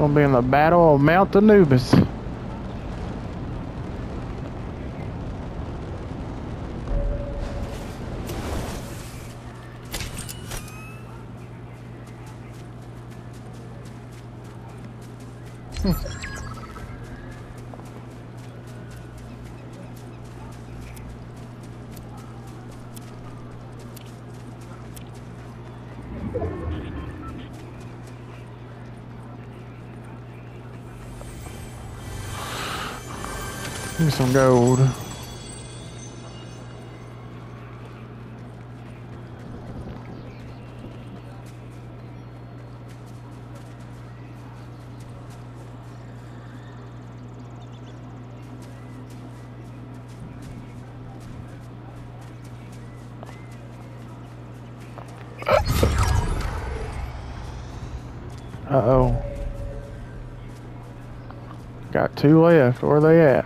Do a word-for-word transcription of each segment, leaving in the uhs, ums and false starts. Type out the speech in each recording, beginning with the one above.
Gonna be in the Battle of Mount Anubis. Give me some gold. Uh-oh. Got two left. Where are they at?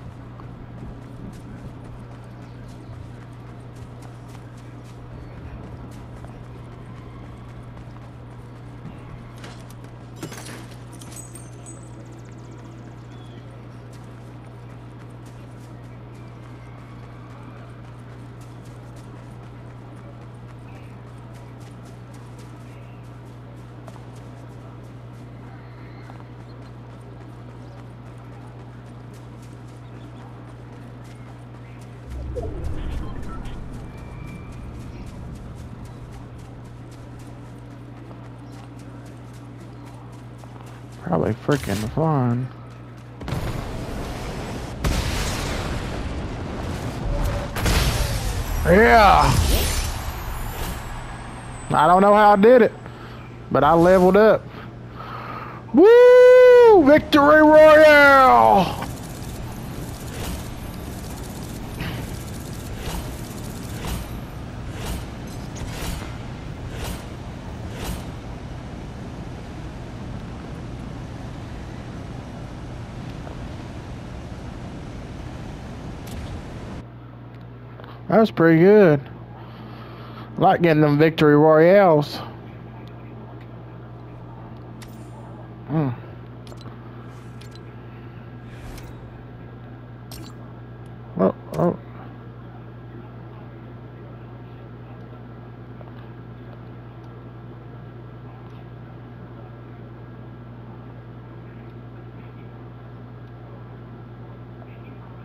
Probably freaking fun. Yeah! I don't know how I did it, but I leveled up. Woo! Victory Royale! That was pretty good. I like getting them victory royales. Mm. Oh, oh.